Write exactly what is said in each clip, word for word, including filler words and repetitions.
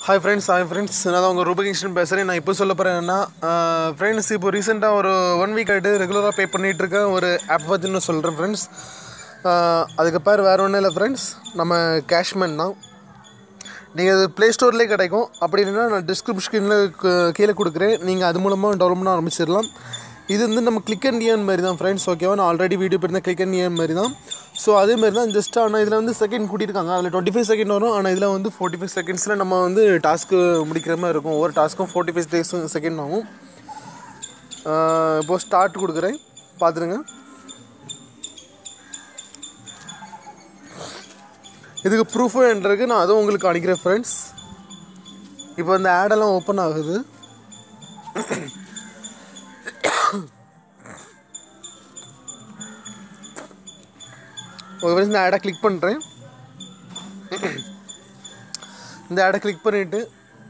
Hi friends, hi friends. நான் தான் உங்கள் ரூபகிருஷ்ணன் பேசுகிறேன். நான் இப்போ சொல்ல போகிறேன் என்னன்னா ஃப்ரெண்ட்ஸ், இப்போ ரீசெண்டாக ஒரு ஒன் வீக் ஆகிட்டு ரெகுலராக பே பண்ணிகிட்டு இருக்கேன் ஒரு ஆப் பற்றி நான் சொல்கிறேன் ஃப்ரெண்ட்ஸ். அதுக்கு பேர் வேறு ஒன்றும் இல்லை ஃப்ரெண்ட்ஸ், நம்ம கேஷ்மேன் தான். நீங்கள் அது ப்ளே ஸ்டோர்லேயே கிடைக்கும். அப்படி இல்லைன்னா நான் டிஸ்கிரிப்ஷனில் கீழே கொடுக்குறேன், நீங்கள் அது மூலமாக டவுன்லோட் பண்ண ஆரம்பிச்சிடலாம். இது வந்து நம்ம கிளிக் அண்ட் இயர்ன் மாதிரி தான் ஃப்ரெண்ட்ஸ். ஓகேவா, நான் ஆல்ரெடி வீடியோ போயிருந்தேன் கிளிக் அண்ட் இயர்ன் மாதிரி தான். ஸோ அதே மாதிரி தான் ஜஸ்ட். ஆனால் இதில் வந்து செகண்ட் கூட்டியிருக்காங்க, அதில் டுவெண்ட்டி ஃபைவ் செகண்ட் வரும். ஆனால் இதில் வந்து ஃபோர்ட்டி ஃபைவ் செகண்ட்ஸில் நம்ம வந்து டாஸ்க்கு முடிக்கிற மாதிரி இருக்கும். ஒவ்வொரு டாஸ்க்கும் ஃபோர்ட்டி ஃபைவ் டேஸ் செகண்ட் ஆகும். இப்போது ஸ்டார்ட் கொடுக்குறேன், பார்த்துருங்க. இதுக்கு ப்ரூஃபு என்றதுக்கு நான் அதுவும் உங்களுக்கு அனுப்பிக்கிறேன் ஃப்ரெண்ட்ஸ். இப்போ இந்த ஆடெல்லாம் ஓப்பன் ஆகுது. ஓகே ஃப்ரெண்ட்ஸ், இந்த ஆடை கிளிக் பண்ணுறேன். இந்த ஆடை கிளிக் பண்ணிவிட்டு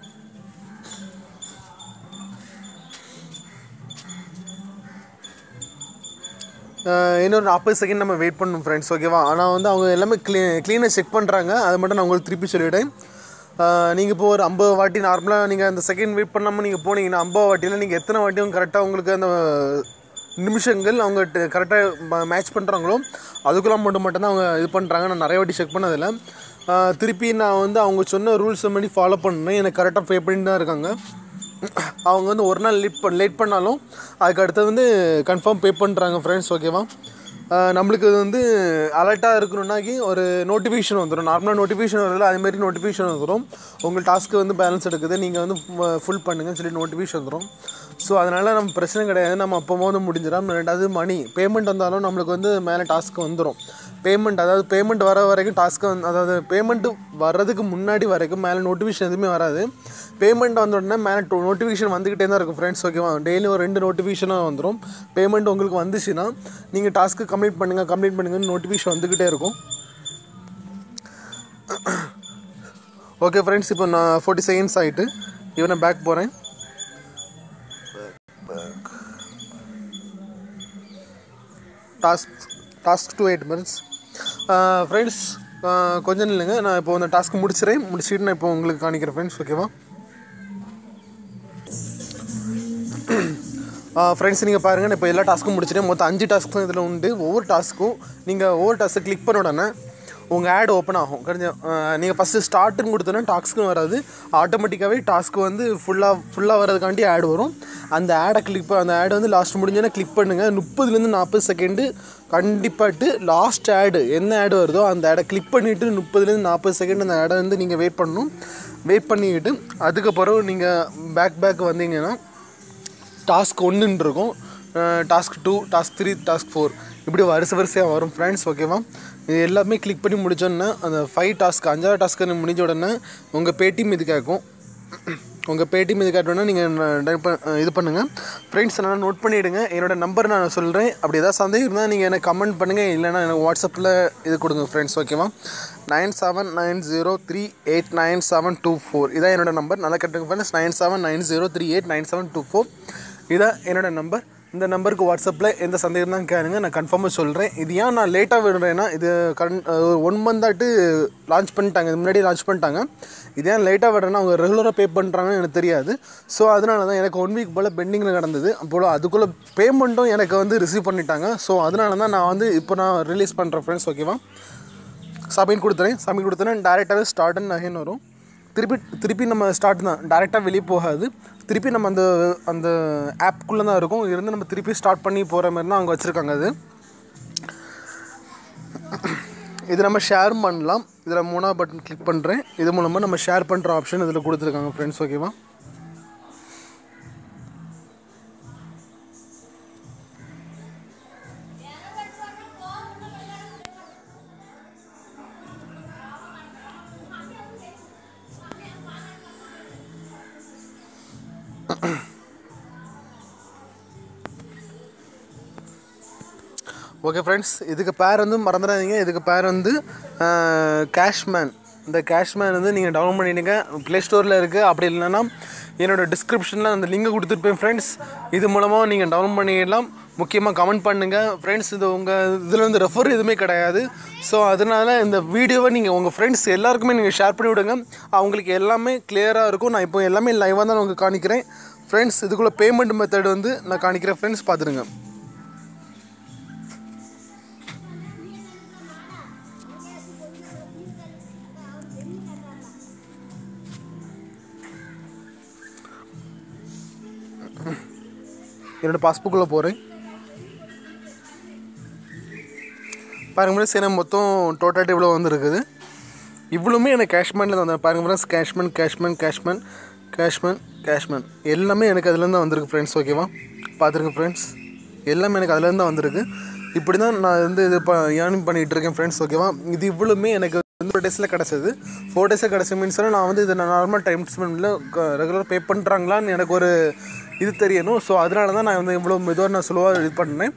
இன்னொரு நாற்பது செகண்ட் நம்ம வெயிட் பண்ணணும் ஃப்ரெண்ட்ஸ். ஓகேவா, ஆனால் வந்து அவங்க எல்லாமே க்ளீ க்ளீனாக செக் பண்ணுறாங்க. அதை மட்டும் நான் உங்களுக்கு திருப்பி சொல்லிவிட்டேன். நீங்கள் இப்போ ஒரு ஐம்பது வாட்டி நார்மலாக நீங்கள் அந்த செகண்ட் வெயிட் பண்ணாமல் நீங்கள் போனீங்கன்னா ஐம்பது வாட்டியில் நீங்கள் எத்தனை வாட்டியும் கரெக்டாக உங்களுக்கு அந்த நிமிஷங்கள் அவங்க கரெக்டாக மேட்ச் பண்ணுறாங்களோ அதுக்குள்ளே மட்டும் மட்டும்தான் அவங்க இது பண்ணுறாங்க. நான் நிறைய வாட்டி செக் பண்ணதில்லை. திருப்பி நான் வந்து அவங்க சொன்ன ரூல்ஸ் பண்ணி ஃபாலோ பண்ணேன். எனக்கு கரெக்டாக பே பண்ணிட்டு தான் இருக்காங்க. அவங்க வந்து ஒரு நாள் லேட் பண்ண லேட் பண்ணாலும் அதுக்கு அடுத்தது வந்து கன்ஃபார்ம் பே பண்ணுறாங்க ஃப்ரெண்ட்ஸ். ஓகேவா, நம்மளுக்கு வந்து அலர்ட்டாக இருக்கணுன்னாக்கி ஒரு நோட்டிஃபிகேஷன் வந்துடும். நார்மலாக நோட்டிஃபிகேஷன் வருதில்ல, அதுமாரி நோட்டிஃபிகேஷன் வந்துடும். உங்கள் டாஸ்க்கு வந்து பேலன்ஸ் எடுக்குது, நீங்கள் வந்து ஃபுல் பண்ணுங்கன்னு சொல்லி நோட்டிஃபிகேஷன் வந்துடும். ஸோ அதனால் நம்ம பிரச்சனை கிடையாது, நம்ம அப்போ போது முடிஞ்சிடும். ரெண்டாவது மணி பேமெண்ட் வந்தாலும் நம்மளுக்கு வந்து மேலே டாஸ்க்கு வந்துடும். பேமெண்ட் அதாவது பேமெண்ட் வர வரைக்கும் டாஸ்க்கு வந்து அதாவது பேமெண்ட்டு வர்றதுக்கு முன்னாடி வரைக்கும் மேலே நோட்டிஃபிகேஷன் எதுவுமே வராது. பேமெண்ட் வந்த உடனே மேலே டோ நோட்டிஃபிகேஷன் வந்துக்கிட்டே தான் இருக்கும் ஃப்ரெண்ட்ஸ். ஓகேவா, டெய்லி ஒரு ரெண்டு நோட்டிஃபிகேஷனாக வந்துடும். பேமெண்ட் உங்களுக்கு வந்துச்சுன்னா நீங்கள் டாஸ்க்கு கம்ப்ளீட் பண்ணுங்கள் கம்ப்ளீட் பண்ணுங்கன்னு நோட்டிஃபிகேஷன் வந்துக்கிட்டே இருக்கும். ஓகே ஃப்ரெண்ட்ஸ், இப்போ நான் ஃபார்ட்டி செகண்ட்ஸ் ஆகிட்டு இப்போ நான் பேக் போகிறேன். Task task two eight minutes friends. கொஞ்சம் இல்லைங்க, நான் இப்போ அந்த டாஸ்க்கு முடிச்சிடறேன். முடிச்சுட்டு நான் இப்போ உங்களுக்கு காணிக்கிறேன் ஃப்ரெண்ட்ஸ். ஓகேவா ஃப்ரெண்ட்ஸ், நீங்கள் பாருங்கள், நான் இப்போ எல்லா டாஸ்க்கும் முடிச்சிட்டேன். மொத்தம் அஞ்சு டாஸ்க் தான் இதில் உண்டு. ஒவ்வொரு டாஸ்க்கும் நீங்கள் ஒவ்வொரு டாஸ்க்கை கிளிக் பண்ண உடனே உங்கள் ஆட் ஓப்பன் ஆகும். கொஞ்சம் நீங்கள் ஃபஸ்ட்டு ஸ்டார்ட்டுன்னு கொடுத்தோன்னா டாஸ்க்குன்னு வராது, ஆட்டோமேட்டிக்காகவே டாஸ்க்கு வந்து ஃபுல்லாக ஃபுல்லாக வரதுக்காண்டி ஆட் வரும். அந்த ஆடை கிளிக் அந்த ஆட் வந்து லாஸ்ட் முடிஞ்சோன்னா கிளிக் பண்ணுங்கள். முப்பதுலேருந்து நாற்பது செகண்டு கண்டிப்பாட்டு லாஸ்ட் ஆடு என்ன ஆடு வருதோ அந்த ஆடை கிளிக் பண்ணிவிட்டு முப்பதுலேருந்து நாற்பது செகண்ட் அந்த ஆடை வந்து நீங்கள் வெயிட் பண்ணணும். வெயிட் பண்ணிக்கிட்டு அதுக்கப்புறம் நீங்கள் பேக் பேக் வந்தீங்கன்னா டாஸ்க் ஒன்றுன்னு இருக்கும், task two, task three, task four, இப்படி வரிசை வரிசையாக வரும் ஃப்ரெண்ட்ஸ். ஓகேவா, இது எல்லாமே கிளிக் பண்ணி முடிச்சோன்னா அந்த ஃபைவ் டாஸ்க் அஞ்சாவது டாஸ்க்கு முடிஞ்ச உடனே உங்கள் பேடிஎம் இது கேட்கும். உங்கள் பேடிஎம் இது கேட்டோன்னா நீங்கள் இது பண்ணுங்கள் ஃப்ரெண்ட்ஸ். நான் நோட் பண்ணிவிடுங்க, என்னோடய நம்பர் நான் சொல்கிறேன். அப்படி ஏதாவது சந்தேகம் இருந்தால் நீங்கள் எனக்கு கமெண்ட் பண்ணுங்கள், இல்லைனா எனக்கு வாட்ஸ்அப்பில் இது கொடுங்க ஃப்ரெண்ட்ஸ். ஓகேவா, nine seven nine zero three eight nine seven two four இதான் என்னோடய நம்பர். நல்லா கேட்டுங்க friends, nine seven nine zero three eight nine seven two four இதான் என்னோடய நம்பர். இந்த நம்பருக்கு வாட்ஸ்அப்பில் எந்த சந்தேகம் தான் கேளுங்க, நான் கன்ஃபார்மாக சொல்கிறேன். இது ஏன் நான் லேட்டாக விடுறேன்னா, இது கன் ஒன் மந்த்தாட்டு லான்ச் பண்ணிட்டாங்க, இது முன்னாடி லான்ச் பண்ணிட்டாங்க. இது ஏன் லேட்டாக விடுறேன்னா அவங்க ரெகுலராக பே பண்ணுறாங்கன்னு எனக்கு தெரியாது. ஸோ அதனால தான் எனக்கு ஒன் வீக் போல் பெண்டிங்கில் கிடந்தது. அப்போது அதுக்குள்ளே பேமெண்ட்டும் எனக்கு வந்து ரிசீவ் பண்ணிட்டாங்க. ஸோ அதனால தான் நான் வந்து இப்போ நான் ரிலீஸ் பண்ணுறேன் ஃப்ரெண்ட்ஸ். ஓகேவா, சப்மிட் கொடுத்துறேன். சப்மிட் கொடுத்தேன்னா டேரெக்டாகவே ஸ்டார்ட்னு நகைன்னு வரும். திருப்பி திருப்பி நம்ம ஸ்டார்ட் தான், டேரெக்டாக வெளியே போகாது. திருப்பி நம்ம அந்த அந்த ஆப்குள்ளே தான் இருக்கும், இருந்து நம்ம திருப்பி ஸ்டார்ட் பண்ணி போகிற மாதிரி தான் அவங்க வச்சுருக்காங்க. அது இது நம்ம ஷேர் பண்ணலாம். இதில் மூணாவது பட்டன் கிளிக் பண்ணுறேன். இது மூலமாக நம்ம ஷேர் பண்ணுற ஆப்ஷன் இதில் கொடுத்துருக்காங்க ஃப்ரெண்ட்ஸ். ஓகேவா, ஓகே ஃப்ரெண்ட்ஸ், இதுக்கு பேர் வந்து மறந்துடாதீங்க. இதுக்கு பேர் வந்து கேஷ்மேன். இந்த கேஷ்மேன் வந்து நீங்கள் டவுன்லோட் பண்ணிவிடுங்க, ப்ளே ஸ்டோரில் இருக்குது. அப்படி இல்லைன்னா என்னோடய டிஸ்கிரிப்ஷனில் அந்த லிங்கை கொடுத்துருப்பேன் ஃப்ரெண்ட்ஸ். இது மூலமாக நீங்கள் டவுன்லோட் பண்ணிடலாம். முக்கியமாக கமெண்ட் பண்ணுங்கள் ஃப்ரெண்ட்ஸ். இது உங்கள் இதில் வந்து ரெஃபர் எதுவுமே கிடையாது. ஸோ அதனால் இந்த வீடியோவை நீங்கள் உங்கள் ஃப்ரெண்ட்ஸ் எல்லாருக்குமே நீங்கள் ஷேர் பண்ணி விடுங்க. அவங்களுக்கு எல்லாமே கிளியராக இருக்கும். நான் இப்போ எல்லாமே லைவாக தான் உங்களுக்கு காணிக்கிறேன் ஃப்ரெண்ட்ஸ். இதுக்குள்ளே பேமெண்ட் மெத்தட் வந்து நான் காணிக்கிறேன் ஃப்ரெண்ட்ஸ், பார்த்துருங்க. என்னோடய பாஸ்புக்கில் போகிறேன் பாருங்க ஃப்ரெண்ட்ஸ். எனக்கு மொத்தம் டோட்டல் இவ்வளோ வந்துருக்குது. இவ்வளோமே எனக்கு கேஷ்மேனில் தான் வந்து பாருங்க friends. Cashman Cashman Cashman Cashman Cashman எல்லாமே எனக்கு அதுலேருந்து தான் வந்திருக்கு ஃப்ரெண்ட்ஸ். ஓகேவா, பார்த்துருங்க ஃப்ரெண்ட்ஸ். எல்லாமே எனக்கு அதுலேருந்து தான் வந்திருக்கு. இப்படி தான் நான் வந்து இது ப ஏர்னிங் பண்ணிகிட்டு இருக்கேன் ஃப்ரெண்ட்ஸ். ஓகேவா, இது இவ்வளோமே எனக்கு வந்து ஃபோர் டேஸில் கிடச்சது. ஃபோர் டேஸில் கிடச்ச மீன்ஸ் நான் வந்து இதை நான் நார்மல் டைம் ஸ்பெண்டில் ரெகுலராக பே பண்ணுறாங்களான்னு எனக்கு ஒரு இது தெரியணும். ஸோ அதனால தான் நான் வந்து இவ்வளோ மெதுவாக நான் ஸ்லோவாக இது பண்ணேன்.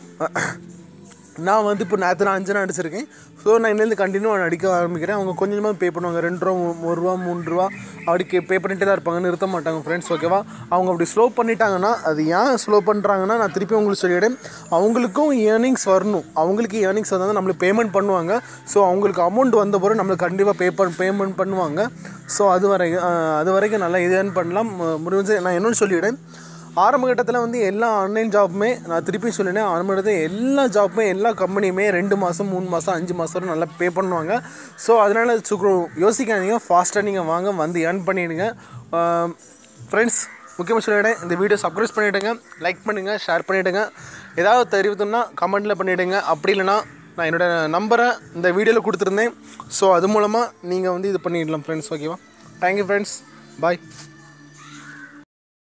நான் வந்து இப்போ நேற்று நான் அஞ்சு நாள் அடிச்சிருக்கேன். ஸோ நான் இன்னிலேருந்து கண்டினியூ அடிக்க ஆரம்பிக்கிறேன். அவங்க கொஞ்சமாக பே பண்ணுவாங்க. ரெண்டு ரூபா ஒரு ரூபா மூணு ரூபா அப்படி பே பண்ணிகிட்டே தான் இருப்பாங்க, நிறுத்த மாட்டாங்க ஃப்ரெண்ட்ஸ். ஓகேவா, அவங்க அப்படி ஸ்லோ பண்ணிட்டாங்கன்னா அது ஏன் ஸ்லோ பண்ணுறாங்கன்னா நான் திருப்பி உங்களுக்கு சொல்லிவிடேன். அவங்களுக்கும் ஏர்னிங்ஸ் வரணும். அவங்களுக்கு ஏர்னிங்ஸ் வந்தால் நம்மளுக்கு பேமெண்ட் பண்ணுவாங்க. ஸோ அவங்களுக்கு அமௌண்ட் வந்த பிறகு நம்மளுக்கு கண்டிப்பாக பே பண் பேமெண்ட் பண்ணுவாங்க. ஸோ அது வரைக்கும் அது வரைக்கும் நல்லா இது ஏர்ன் பண்ணலாம். முடிஞ்சு நான் என்னென்னு சொல்லிவிடேன். ஆரம்ப கட்டத்தில் வந்து எல்லா ஆன்லைன் ஜாப்புமே நான் திருப்பி சொல்லினேன். ஆரம்ப கட்டத்தில் எல்லா ஜாப்புமே எல்லா கம்பெனியுமே ரெண்டு மாதம் மூணு மாதம் அஞ்சு மாதம் வரை நல்லா பே பண்ணுவாங்க. ஸோ அதனால் சுக்கரம் யோசிக்காதீங்க, ஃபாஸ்ட்டாக நீங்கள் வாங்க, வந்து ஏர்ன் பண்ணிவிடுங்க ஃப்ரெண்ட்ஸ். முக்கியமாக சொல்லிவிடேன், இந்த வீடியோ சப்ஸ்கிரைப் பண்ணிவிடுங்க, லைக் பண்ணுங்கள், ஷேர் பண்ணிவிடுங்க. ஏதாவது தெரிவித்தோம்னா கமெண்ட்டில் பண்ணிவிடுங்க. அப்படி இல்லைனா நான் என்னோடய நம்பரை இந்த வீடியோவில் கொடுத்துருந்தேன். ஸோ அது மூலமாக நீங்கள் வந்து இது பண்ணிடலாம் ஃப்ரெண்ட்ஸ். ஓகேவா, தேங்க்யூ ஃப்ரெண்ட்ஸ், பாய்.